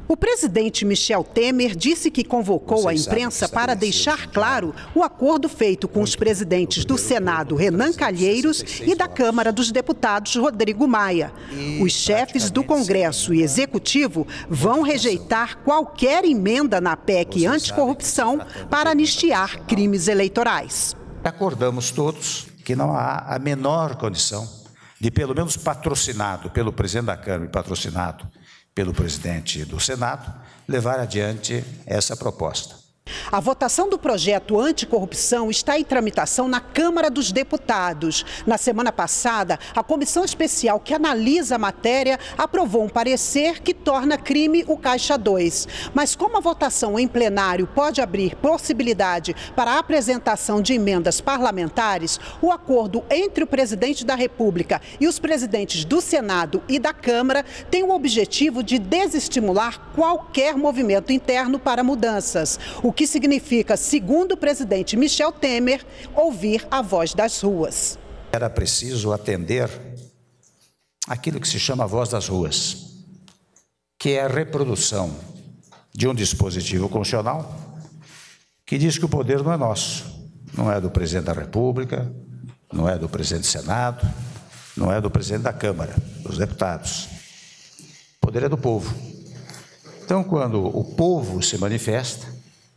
O presidente Michel Temer disse que convocou a imprensa para deixar claro o acordo feito com os presidentes do Senado, Renan Calheiros, e da Câmara dos Deputados, Rodrigo Maia. Os chefes do Congresso e Executivo vão rejeitar qualquer emenda na PEC anticorrupção para anistiar crimes eleitorais. Acordamos todos que não há a menor condição de, pelo menos patrocinado pelo presidente da Câmara e patrocinado pelo presidente do Senado, levar adiante essa proposta. A votação do projeto anticorrupção está em tramitação na Câmara dos Deputados. Na semana passada, a comissão especial que analisa a matéria aprovou um parecer que torna crime o Caixa 2. Mas como a votação em plenário pode abrir possibilidade para a apresentação de emendas parlamentares, o acordo entre o presidente da República e os presidentes do Senado e da Câmara tem o objetivo de desestimular qualquer movimento interno para mudanças, o que significa, segundo o presidente Michel Temer, ouvir a voz das ruas. Era preciso atender aquilo que se chama a voz das ruas, que é a reprodução de um dispositivo constitucional que diz que o poder não é nosso, não é do presidente da República, não é do presidente do Senado, não é do presidente da Câmara, dos deputados. O poder é do povo. Então, quando o povo se manifesta,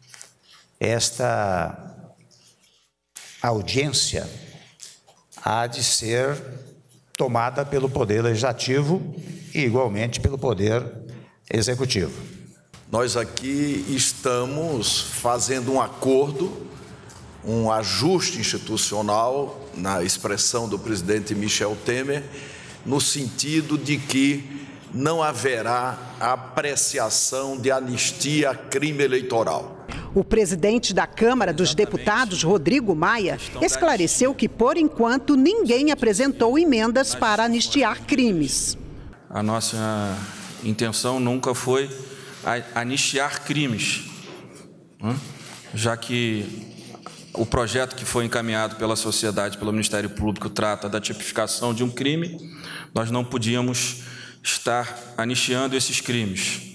esta audiência há de ser tomada pelo Poder Legislativo e, igualmente, pelo Poder Executivo. Nós aqui estamos fazendo um acordo, um ajuste institucional, na expressão do presidente Michel Temer, no sentido de que não haverá apreciação de anistia a crime eleitoral. O presidente da Câmara dos Deputados, Rodrigo Maia, esclareceu que, por enquanto, ninguém apresentou emendas para anistiar crimes. A nossa intenção nunca foi anistiar crimes, já que o projeto que foi encaminhado pela sociedade, pelo Ministério Público, trata da tipificação de um crime. Nós não podíamos estar anistiando esses crimes.